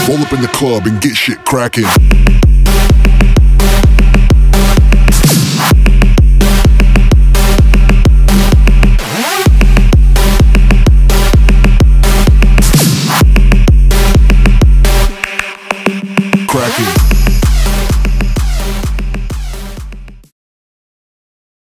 Roll up in the club and get shit cracking.